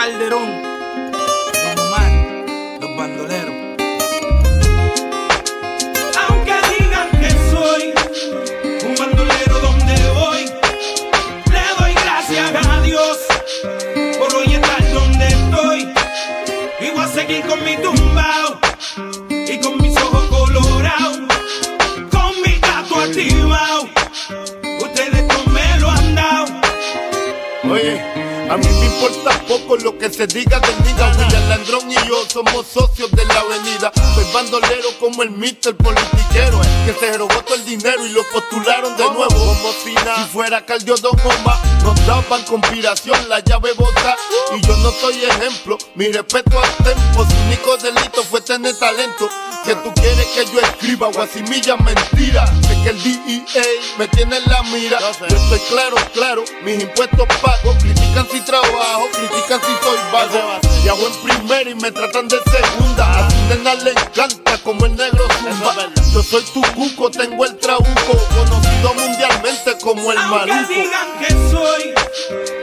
Calderón, Don Omar, los bandoleros. Aunque digan que soy un bandolero donde voy, le doy gracias a Dios por hoy estar donde estoy. Y voy a seguir con mi tumbao y con mis ojos colorados, con mi gato activado. Ustedes no me lo han dado. Oye, a mí me importa poco lo que se diga del nigga. William Landrón y yo somos socios de la avenida. Soy bandolero como el Mr. Politiquero, que se robó todo el dinero y lo postularon de nuevo. Como si fuera Cardio Don Omar, nos daban conspiración, la llave bota. Y yo no soy ejemplo, mi respeto al tempo. Su único delito fue tener talento. Que tú quieres que yo escriba guasimilla mentira. Sé que el DEA me tiene en la mira. Yo estoy claro, mis impuestos pago. Critican si trabajo, critican si soy vago. Viajo en primera y me tratan de segunda. A su nena le encanta como el negro zumba. Yo soy tu cuco, tengo el trabuco, conocido mundialmente como el Aunque maluco. digan que soy